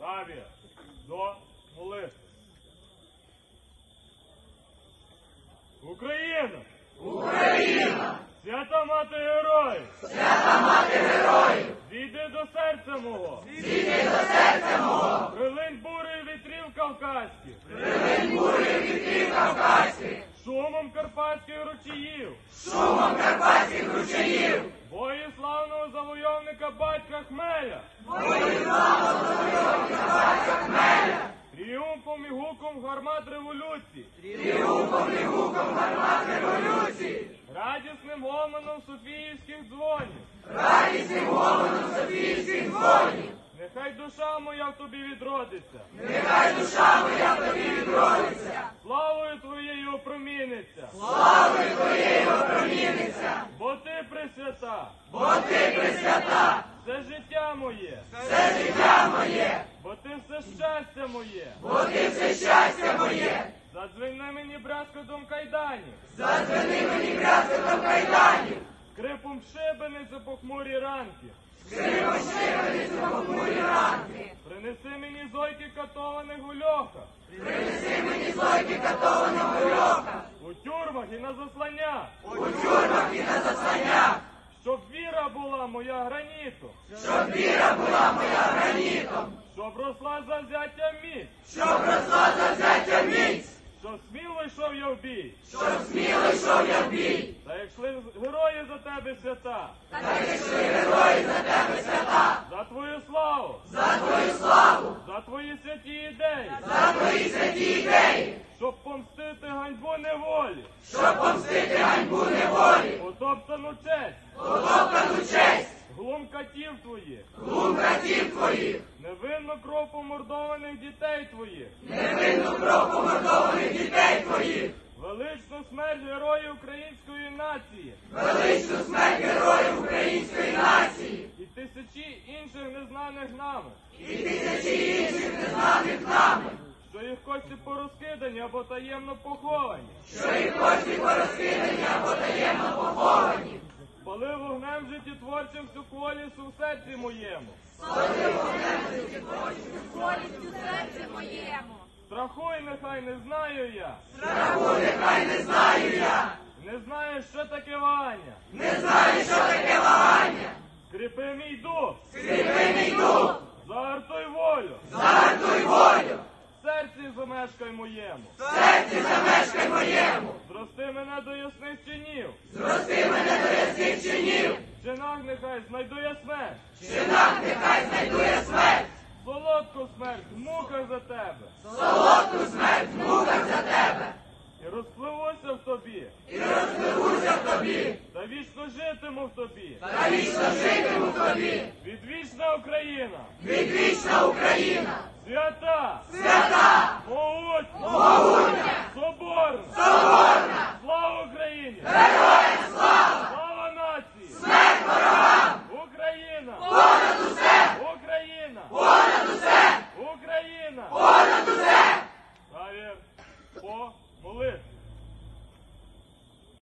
Тавія, до молитви. Україна! Україна! Свята мати героїв! Свята мати героїв! Зійди до серця мого! Зійди до серця мого! Прилинь бурею вітрів кавказьких! Прилинь бурею вітрів кавказьких! Шумом карпатських ручаїв! Шумом карпатських ручаїв! Бої славного завойовника батька Хмеля! Бої славного завойовника батька Хмеля! Тріумфом і гуком гармат революції! Тріумфом і гуком гармат революції! Радісним гомоном Софіївських дзвонів! Радісним гомоном Софіївських дзвонів! Нехай душа моя в тобі відродиться! Нехай душа моя в тобі відродиться! Славою твоєю опроміниться! Славою твоєю опроміниться! Бо ти пресвята! Бо ти пресвята! Все життя моє! Все життя моє! Бо ти все щастя моє! Бо ти все щастя моє! Задзвени мені брязкотом кайданів! Задзвени мені брязкотом кайданів! Скрипом шибениць у похмурі ранки! Скрипом шибениць у похмурі ранки! Принеси мені зойки катованих у льохах! Принеси мені зойки катованого льоха! У тюрмах і на заслання! У тюрмах і на засланнях! Щоб віра була моя гранітом! Щоб віра була моя гранітом! Щоб росла завзяття міць! Щоб росла завзяття міць! Щоб сміло йшов я в бій! Щоб сміло йшов я в бій! Та як йшли герої за тебе свята! Так як йшли герої за тебе свята! За твою славу! За твою славу! За твої святі ідеї! За твої святі ідеї! Щоб помстити ганьбу неволі! Щоб помстити ганьбу неволі! Потоптану честь! Потоптану честь! Глум катів твоїх! Глум братів твоїх! Невинну кров помордованих дітей твоїх! Невинну кров помордованих дітей твоїх! Величну смерть героїв української нації! Величну смерть героїв української нації! І тисячі інших незнаних нами! І тисячі інших незнаних нами! Що їх кості порозкидані або таємно поховані! Що їх кості порозкидані або таємно поховані! Спали вогнем життєтворчим всю колісу в серці моєму! Спали вогнем Колістю серце моєму. Страху й нехай не знаю я! страху нехай не знаю я! Не знаю, що таке вагання! Не знаю, що таке вагання! Скріпи мій дух! Скріпи мій дух! Загартуй волю! Загартуй волю! В серці замешкай моєму! В серці замешкай моєму! Зрости мене до ясних чинів! Зрости мене до ясних чинів! В чинах нехай знайду я смерть! В чинах нехай знайду я смерть! Солодку смерть в муках за тебе! Солодку смерть в муках за тебе! І розпливуся в тобі! І розпливуся в тобі! Та вічно житиму в тобі! Та вічно житиму в тобі! Відвічна Україна! Відвічна Україна! Свята! Свята! Могутня!